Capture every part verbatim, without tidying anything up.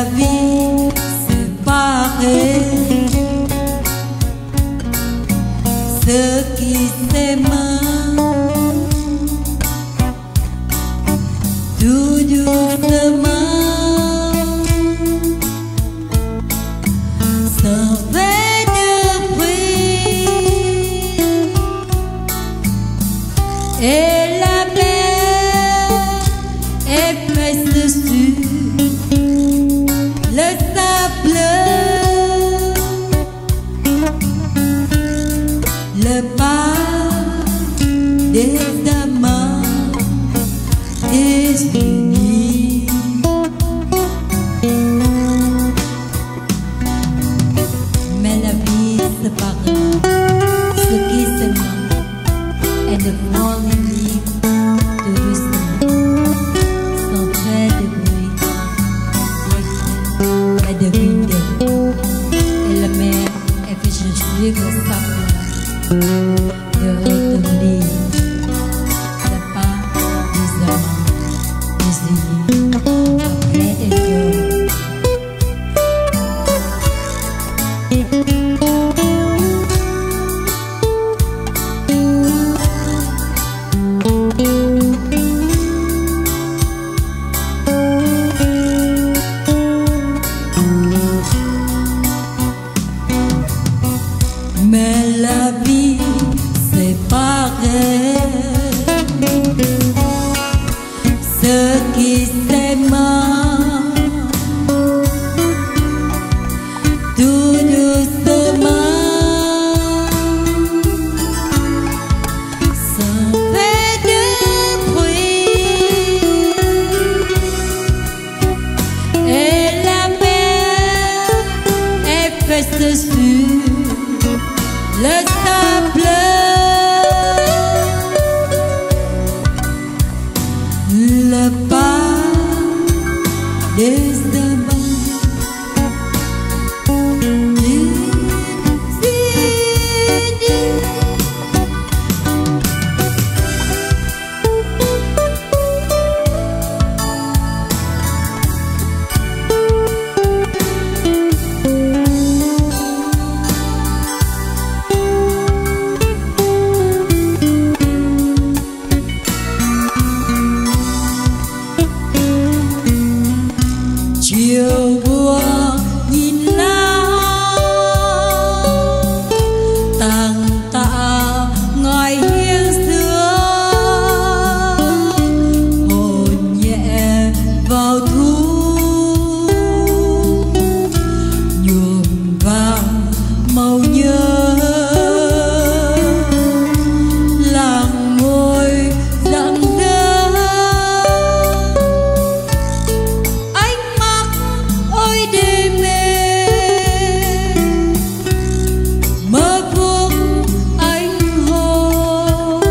la vie séparée, ceux qui s'aiment tout doucement sans faire de bruit, et la mer est presse dessus le sable, le pas des amants désunis. Mais la vie séparera ceux qui s'aiment et ne vont vivre tout doucement sans faire de bruit, mais de rideaux, et la mer est fait chercher le sable de retenir le pas des amants désunis après des jours. Mais la vie séparée, ceux qui s'aiment tout doucement sans faire de bruit, et la mer est faite dessus le sable, le pas des amants désunis. Chiều buồn nhìn lá tàng tạ ngoài hiên xưa, hồn nhẹ vào thu nhuộm vàng màu nhớ, làng môi rạng rỡ. Ôi đêm mê mơ vương anh hồn,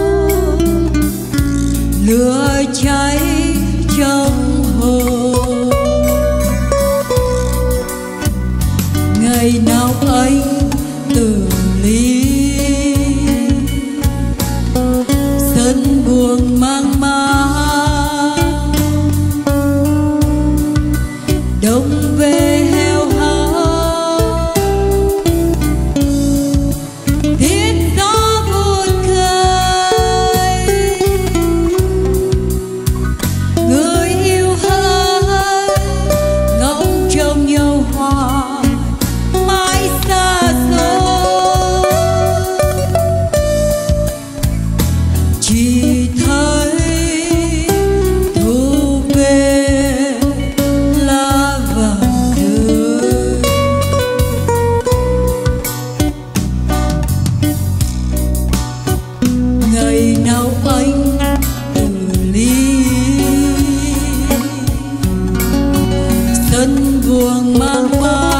lửa cháy trong hồn. Ngày nào anh từ ly sân buồn mang mang đông về heo hao, tiếng gió buồn khơi, người yêu hỡi ngóng trông nhau hoài mãi xa xôi, chỉ thấy thu về lá vàng rơi. Ngày nào anh từ ly sân buồn mang mang